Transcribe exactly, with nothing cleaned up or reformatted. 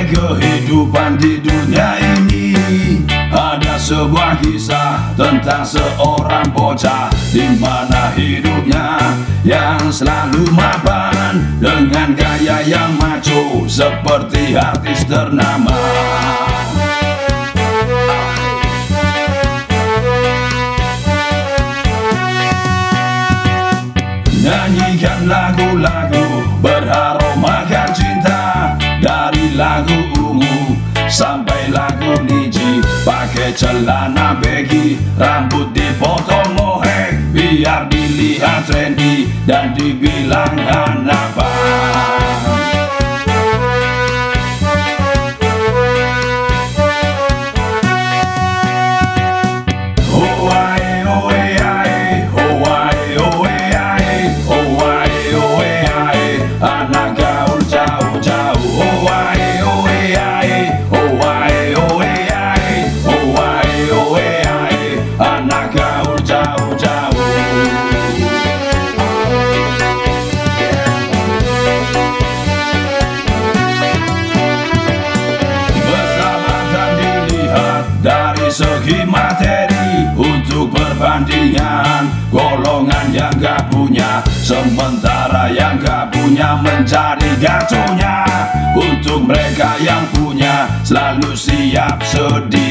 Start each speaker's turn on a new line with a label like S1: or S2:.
S1: kehidupan di dunia ini. Ada sebuah kisah tentang seorang bocah di mana hidupnya yang selalu mapan dengan gaya yang maco seperti artis ternama. Nyanyikan lagu-lagu beraroma cinta, dari lagu ungu sampai lagu niji. Pakai celana baggy, rambut dipotong mohek, biar dilihat trendy dan dibilang anak band. Oh ae, oh ae, oh ae, oh ae, oh ae, oh ae, anak gaul jauh-jauh. Oh ae, oh ae, oh ae, oh ae, oh ae, oh ae, anak gaul jauh-jauh. Bersahabat dan dilihat dari segi materi, untuk perbandingan golongan yang gak punya, sementara yang gak punya mencari gaconya. Untuk mereka yang punya selalu siap sedia.